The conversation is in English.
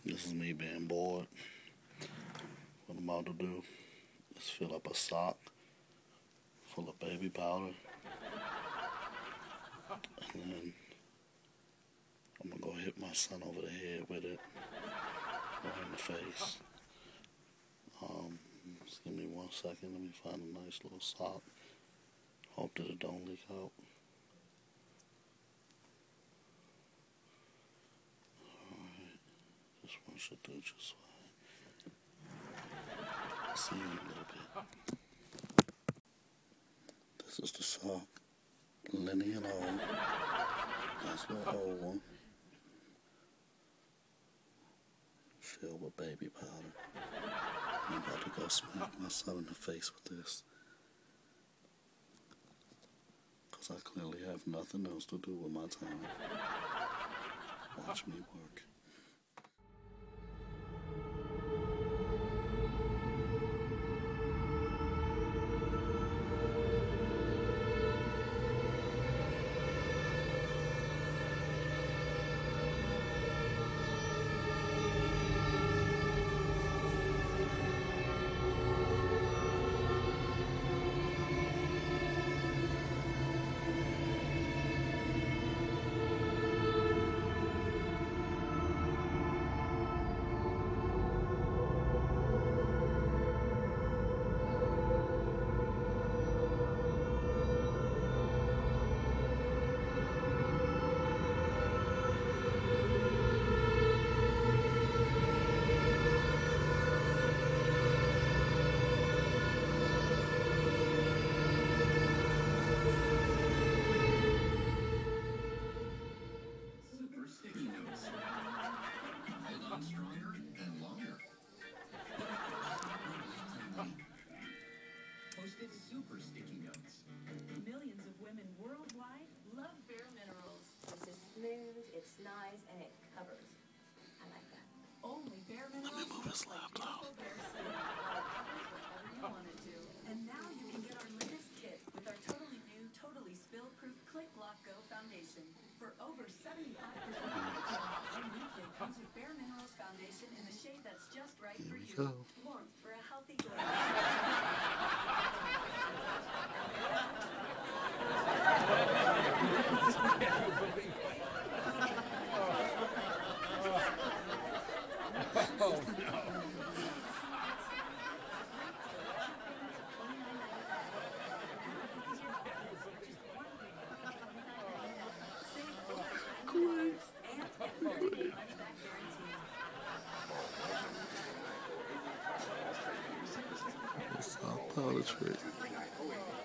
This is me being bored. What I'm about to do is fill up a sock full of baby powder, and then I'm gonna go hit my son over the head with it, or in the face. Just give me 1 second. Let me find a nice little sock. Hope that it don't leak out. Alright, this one should do just fine. See you in a little bit. This is the sock. Linear old. Nice little old one. Filled with baby powder. I'm about to go smack my son in the face with this. Because I clearly have nothing else to do with my time. Watch me work. Super sticky notes. Millions of women worldwide love Bare Minerals. This is smooth, it's nice, and it covers. I like that. Only Bare Minerals. Let me move his laptop. Bare skin, while it covers whatever you want it to. And now you can get our latest kit with our totally new, totally spill-proof Click Lock Go foundation. For over 75% our new kit comes with Bare Minerals foundation in the shade that's just right for you. Warmth for a healthy glow. Oh, no. It's all powder trick.